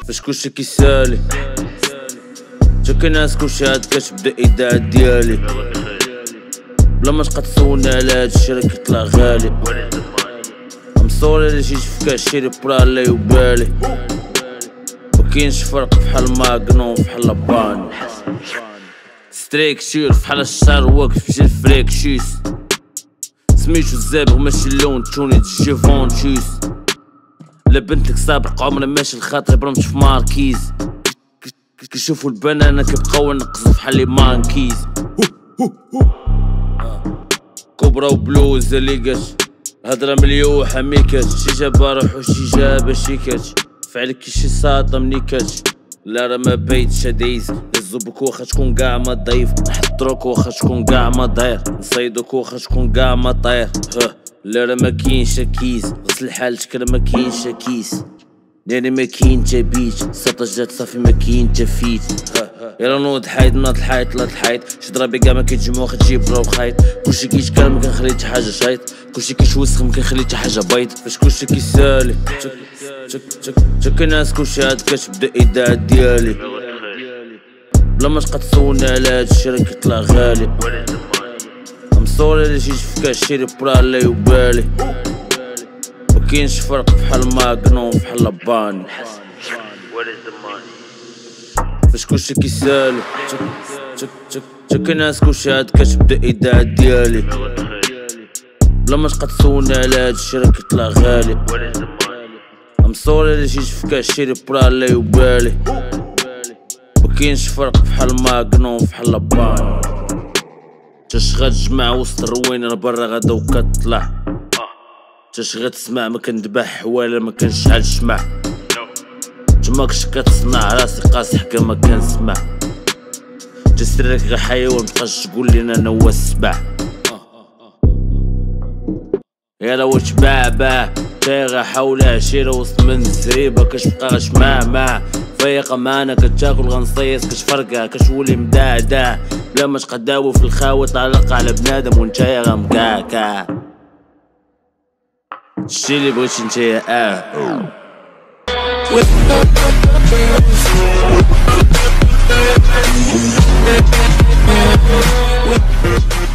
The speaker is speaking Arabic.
فاش كلشي كيسالي جاك ناس كلشي عاد كتبدا الاذاعه ديالي بلا ما تبقى تسولني على هادشي راه كيطلع غالي. مصوري اللي جيت في كاشيري برا الله يبالي مكاينش فرق فحال ماغنو فحال باني ستريكشير فحال الشعر واقف شي الفريكشيس سميتو الزابغ ماشي اللون توني جيفونتشيس لا بنتك سابق عمري ماشي الخاطر برمت في ماركيز كيشوفو البنانة كيبقاو نقزو فحال لي مانكيز كبرى وبلوز ليقاش هضرة مليوحة ميكاش شي جابا روحو شي جابا شيكاش فعلك شي ساطة منيكاش لا راه ما بيتش دايز نزوبك واخا تكون كاع ما ضيف نحضروك واخا تكون كاع ما داير نصيدوك واخا تكون كاع ما طاير لا راه ما كاينش كيس غسل حالتك راه ما كاينش كيس يعني ما كاين تا بيت سطجات صافي ما كاين تا فيت يلا نوض حيد ناض الحيط لا الحيط شي ضرابي كاع ما كيتجمعو خا تجيب برو خيط كلشي كيتكلم ما كنخلي حتى حاجه شايط كلشي كيتوسخ ما كنخلي حتى حاجه بيض فاش كلشي كيسالي جاك ناس كلشي عاد كتبدا الاذاعه ديالي بلا ما تبقى تسولني على هادشي راه كيطلع غالي. مصوري اللي جيت في كاشيري برا الله يبالي مكاينش فرق فحال ماغنو فحال باني فاش كلشي كيسالي جاك ناس كلشي عاد كتبدا الاذاعه ديالي بلا ما تبقى تسولني على هادشي راه كيطلع غالي. مصوري اللي جيت في كاشيري برا الله يبالي مكاينش فرق فحال ماغنو فحال باني تاش غتجمع وسط الروين انا برا غدا وكتطلع تاش غتسمع ما كندبح حوالا ما كنشعل شمع تماكش كتصنع راسي قاصح كا ما كنسمع جسرك غا حيوان متبقاش تقول لي انا هو السبع يلا واش باع تاغا حول عشيرة وسط من الزريبة كتبقى غشماع فيقا معانا كتاكل غنصيص كتفرقع كتولي مداعداع بلا ما تقداوي في الخاوة تعلق على بنادم ونتايا غمكاكا الشي اللي بغيتي نتايا